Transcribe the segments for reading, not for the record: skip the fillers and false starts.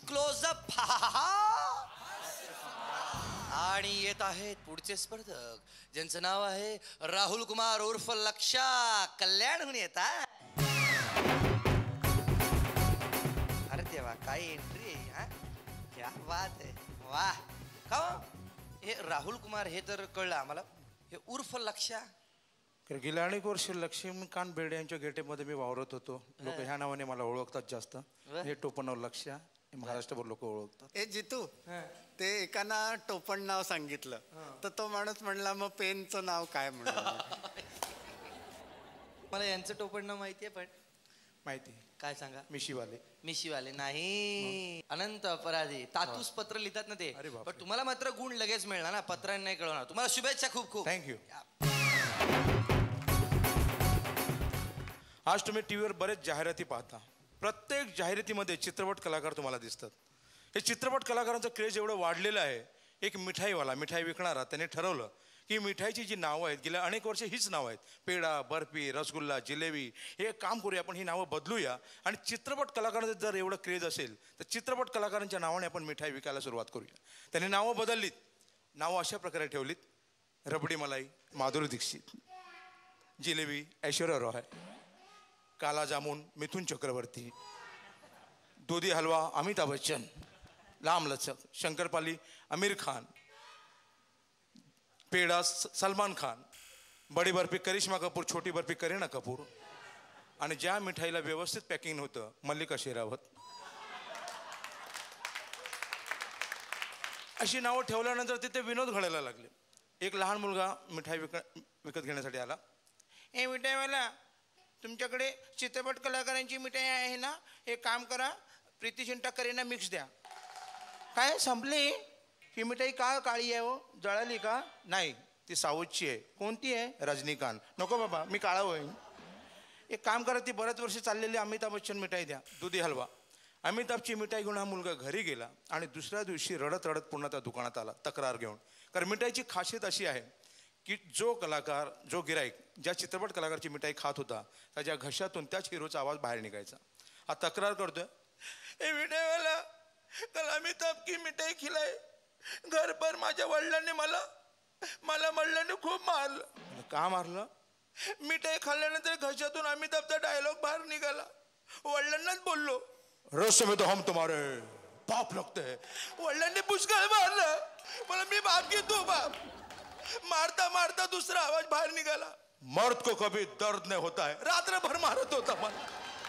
Close up. आणि येत आहेत पुढचे स्पर्धक, ज्यांचं नाव आहे राहुल कुमार उर्फ लक्षा. कल्याणहून येतात. अरे देवा, काय एंट्री आहे. हा, क्या बात आहे. वाह. का हे राहुल कुमार हे तर कळलं आम्हाला, हे उर्फ लक्षा. गेल्या अनेक वर्ष लक्ष्मीकांत बेर्डे यांच्या गेटेमध्ये मी वावरत होतो. लोक ह्या नावाने मला ओळखतात जास्त. हे टोपण लक्ष महाराष्ट्रभर लोक ओळखतात. ए जितू, ते एकाना टोपण नाव सांगितलं तर तो माणूस म्हणला मग पेनचं नाव काय म्हणलं. मला यांचं टोपण नाव माहिती आहे, पण माहिती काय सांगा. मिशीवाले. मिशीवाले नाही, अनंत अपराधी. तातूस पत्र लिहितात ना ते. पण तुम्हाला मात्र गुण लगेच मिळणार ना, पत्रांनी नाही कळवणार. तुम्हाला शुभेच्छा खूप खूप. थँक्यू. आज तुम्ही टीव्हीवर बरेच जाहिराती पाहता. प्रत्येक जाहिरातीमध्ये चित्रपट कलाकार तुम्हाला दिसतात. हे चित्रपट कलाकारांचं क्रेज एवढं वाढलेलं आहे. एक मिठाईवाला, मिठाई विकणारा, त्याने ठरवलं की मिठाईची जी नावं आहेत गेल्या अनेक वर्ष हीच नावं आहेत, पेढा, बर्फी, रसगुल्ला, जिलेबी. हे काम करूया, आपण ही नावं बदलूया. आणि चित्रपट कलाकारांचं जर एवढं क्रेज असेल तर चित्रपट कलाकारांच्या नावाने आपण मिठाई विकायला सुरुवात करूया. त्याने नावं बदललीत. नावं अशा प्रकारे ठेवलीत: रबडी मलाई माधुरी दीक्षित, जिलेबी ऐश्वर्या रॉय, काला जामुन मिथुन चक्रवर्ती, दुधी हलवा अमिताभ बच्चन, लांब लचक शंकरपाली आमिर खान, पेढा सलमान खान, बडी बर्फी करिश्मा कपूर, छोटी बर्फी करीना कपूर. आणि ज्या मिठाईला व्यवस्थित पॅकिंग होतं मल्लिका शेरावत. अशी नावं ठेवल्यानंतर तिथे विनोद घडायला लागले. एक लहान मुलगा मिठाई विकत घेण्यासाठी आला. हे मिठाईवाला, तुमच्याकडे चित्रपट कलाकारांची मिठाई आहे ना, हे काम करा, प्रीती चिंटा करीना मिक्स द्या. काय संपली ही मिठाई? का काळी आहे हो, जळाली का? नाही, ती साऊथची आहे. कोणती आहे? रजनीकांत. नको बाबा, मी काळा होईन. एक काम करा, ती बऱ्याच वर्ष चाललेली अमिताभ बच्चन मिठाई द्या, दुधी हलवा. अमिताभची मिठाई घेऊन हा मुलगा घरी गेला आणि दुसऱ्या दिवशी रडत रडत पुन्हा त्या दुकानात आला तक्रार घेऊन. कारण मिठाईची खासियत अशी आहे की जो कलाकार, जो गिराईक ज्या चित्रपट कलाकारची मिठाई खात होता त्याच्या घशातून त्याच हिरोचा आवाज बाहेर निघायचा. हा तक्रार करतोय, ए मिठाईवाला, कल अमिताभ की मिठाई खिलाय, घर पर माझ्या वडिलांनी मला वडिलांनी खूप मारलं. का मारलं? मिठाई खाल्ल्यानंतर घशातून अमिताभचा डायलॉग बाहेर निघाला. वडिलांनाच बोललो, रस में तो हम तुम्हारे बाप लगते हैं. वडिलांनी पुष्कळ मारलं मला, मी बाप घेतो बाप. मारता मारता दुसरा आवाज बाहेर निघाला, मर्द को कभी दर्द नहीं होता है. रात्रभर मारत होता मला.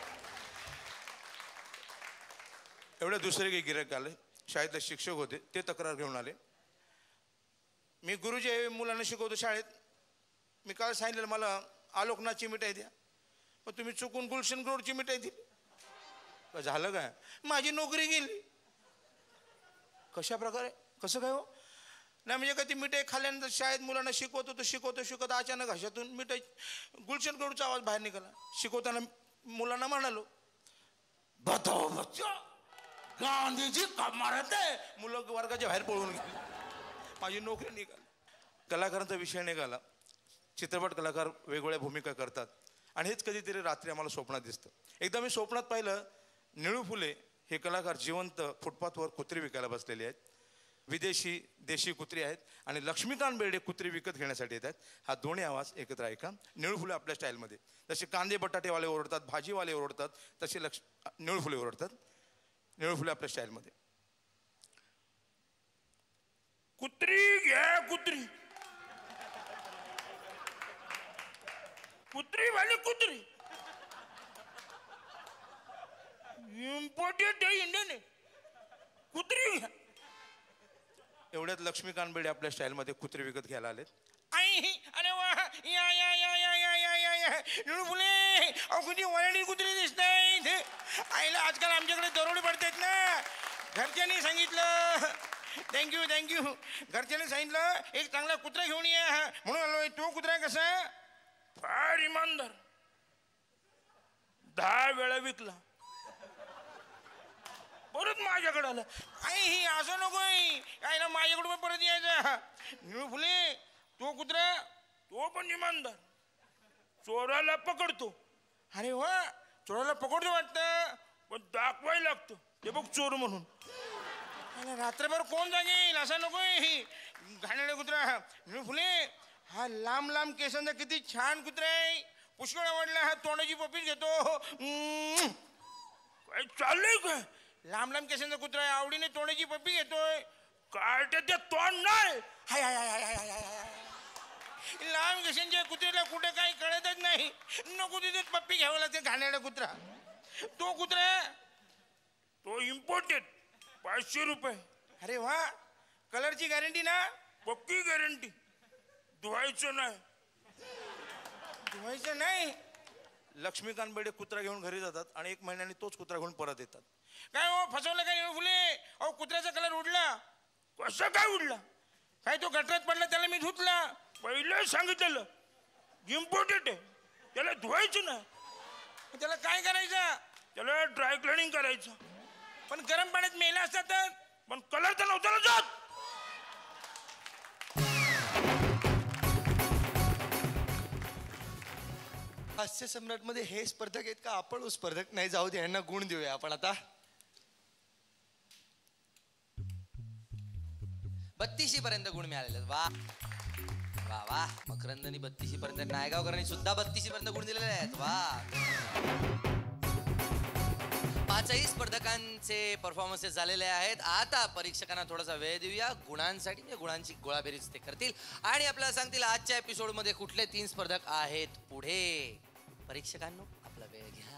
एवढे दुसरे काही गिराईक आले, शाळेतले शिक्षक होते, ते तक्रार घेऊन आले. मी गुरुजी मुलांना शिकवतो शाळेत, मी काल सांगितलं मला आलोकनाथची मिठाई द्या, पण तुम्ही चुकून गुलशन ग्रोडची मिठाई दिली. झालं काय? माझी नोकरी गेली. कशा प्रकारे? कसं काय हो? नाही म्हणजे का ती मिठाई खाल्ल्यानंतर शाळेत मुलांना शिकवतो अचानक घशातून मिठाई गुलशन ग्रोडचा आवाज बाहेर निघाला. शिकवताना मुलांना म्हणालो, बताओ बच्चा, गांधीजी कब मारते? मुलं वर्गाच्या बाहेर पळून गेली. माझी नोकरी निघाली. कलाकारांचा विषय निघाला. चित्रपट कलाकार वेगवेगळ्या भूमिका करतात आणि हेच कधीतरी रात्री आम्हाला स्वप्नात दिसतं. एकदा मी स्वप्नात पाहिलं, निळू फुले हे कलाकार जिवंत फुटपाथवर कुत्री विकायला बसलेले आहेत. विदेशी देशी कुत्री आहेत आणि लक्ष्मीकांत बेर्डे कुत्री विकत घेण्यासाठी येत आहेत. हा दोन्ही आवाज एकत्र ऐका. निळू फुले आपल्या स्टाईलमध्ये, जसे कांदे बटाटेवाले ओरडतात, भाजीवाले ओरडतात, तसे निळू फुले ओरडतात. निळू फुले आपल्या स्टाईलमध्ये, कुत्री घ्या कुत्री, कुत्री वाली कुत्री, इम्पोर्टेड इंडियन कुत्री घ्या. एवढ्यात लक्ष्मीकांत बेर्डे आपल्या स्टाईलमध्ये कुत्री विकत घ्यायला आले. अरे वा, या या या या या या या या निळू फुले, अहो कुठे वरडी कुत्री दिसत नाही. आईला आजकाल आमच्याकडे दरोडे पडतात ना. घरच्यांनी सांगितलं, थँक्यू घरच्यांनी सांगितलं एक चांगला कुत्रा घेऊन ये म्हणून आलोय. तो कुत्रा कसा? फार इमानदार. 10 वेळा विकला, परत माझ्याकडे आलं. आई ही असं नकोय, आईला माझ्याकडून परत यायचं. निळू फुले, तो कुत्रा तो पण इमानदार, चोराला पकडतो. अरे वा, चोराला पकडतो वाटतं, पण दाखवायला लागतं. ते बघ चोर म्हणून. अरे रात्रभर कोण जागे येईल असं नकोय. ही घाणेरडे कुत्रा फुले. हा लांब लांब केसांचा किती छान कुत्रा आहे. पुष्कळ आवडला. हा तोंडाची पप्पीच घेतो. काय चाललंय काय. लांब लांब केसांचा कुत्रा आहे. आवडीने तोंडाची पप्पी घेतोय. काय ते तोंड नाही. हाय हाय हाय हाय हाय हाय. लांब केसांच्या कुत्र्याला कुठे काही कळतच नाही. नको तिथे पप्पी घ्यावं लागते. घाणेरडा कुत्रा. तो कुत्रा तो इम्पोर्टेड 500 रुपये. अरे वा. कलरची गॅरंटी ना. पक्की गॅरंटी. धुवायचं नाही. धुवायचं नाही. लक्ष्मीकांत बेडे कुत्रा घेऊन घरी जातात आणि 1 महिन्याने तोच कुत्रा घेऊन परत येतात. काय हो फसवलं काय फुले. अहो कुत्र्याचा कलर उडला. कसं काय उडला. काय तो गटरात पडला त्याला मी धुतला. पहिलं सांगितलेलं इम्पोर्टेड आहे. त्याला धुवायचं नाही. त्याला काय करायचं. त्याला ड्राय क्लिनिंग करायचं. पण गरम पाण्यात मेला असतात तर. पण कलर तर नव्हता ना जात. हास्य सम्राट मध्ये हे स्पर्धक आहेत का आपण स्पर्धक नाही. जाऊ दे यांना गुण देऊया आपण आता. 32 पर्यंत गुण मिळालेले. वा वा वा. मकरंदनी 32 पर्यंत. नायगावकरांनी सुद्धा 32 पर्यंत गुण दिलेले आहेत. वा. 5ही स्पर्धकांचे परफॉर्मन्सेस झालेले आहेत. आता परीक्षकांना थोडासा वेळ देऊया गुणांसाठी. गुणांची गोळाबेरीज ते करतील आणि आपल्याला सांगतील आजच्या एपिसोडमध्ये कुठले 3 स्पर्धक आहेत पुढे. परीक्षकांनो आपला वेळ घ्या.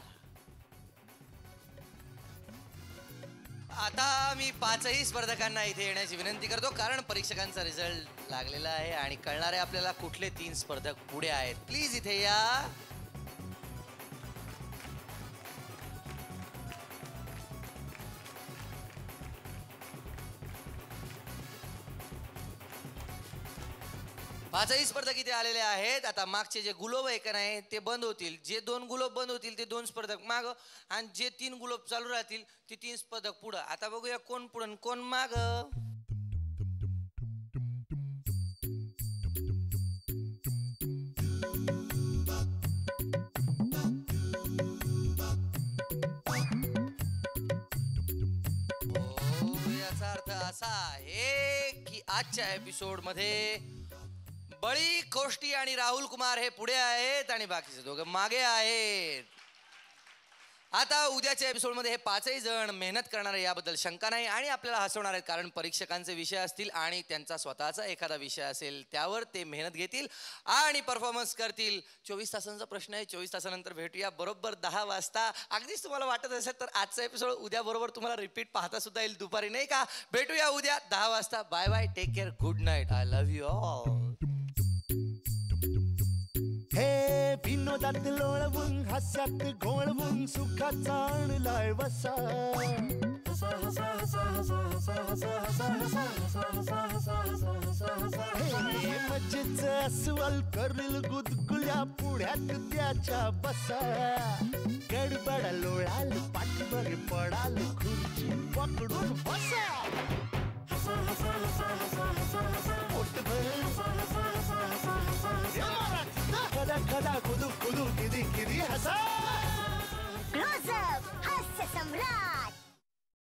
आता मी 5ही स्पर्धकांना इथे येण्याची विनंती करतो कारण परीक्षकांचा रिझल्ट लागलेला आहे आणि कळणार आहे आपल्याला कुठले 3 स्पर्धक पुढे आहेत. प्लीज इथे या. पाचही स्पर्धक इथे आलेले आहेत. आता मागचे जे गुलोब आहे का नाही ते बंद होतील. जे 2 गुलोब बंद होतील ते 2 स्पर्धक माग आणि जे 3 गुलोब चालू राहतील ते 3 स्पर्धक पुढं. आता बघूया कोण पुढं कोण माग. याचा अर्थ असा आहे की आजच्या एपिसोड मध्ये बळी कोष्टी आणि राहुल कुमार हे पुढे आहेत आणि बाकीचे दोघं मागे आहेत. आता उद्याच्या एपिसोडमध्ये हे 5ही जण मेहनत करणार आहे याबद्दल शंका नाही आणि आपल्याला हसवणार आहेत कारण परीक्षकांचे विषय असतील आणि त्यांचा स्वतःचा एखादा विषय असेल त्यावर ते मेहनत घेतील आणि परफॉर्मन्स करतील. 24 तासांचा प्रश्न आहे. 24 तासानंतर भेटूया बरोबर 10 वाजता. अगदीच तुम्हाला वाटत असेल तर आजचा एपिसोड उद्या बरोबर तुम्हाला रिपीट पाहता सुद्धा येईल दुपारी नाही का. भेटूया उद्या 10 वाजता. Bye bye. Take care. Good night. I love you all. हे विनोदात लोळवून हास्यात घोळवून सुखाचा आणलाय वसा. हे मजेच अस्वल करील गुदगुल्या पुढ्यात त्याच्या बसा. गडबड लोळाल पाठवर पडाल खुर्ची पकडून बसा. खदा खदा कुदू कुदू किदी किदी हसा. क्लोज अप हास्य सम्राट.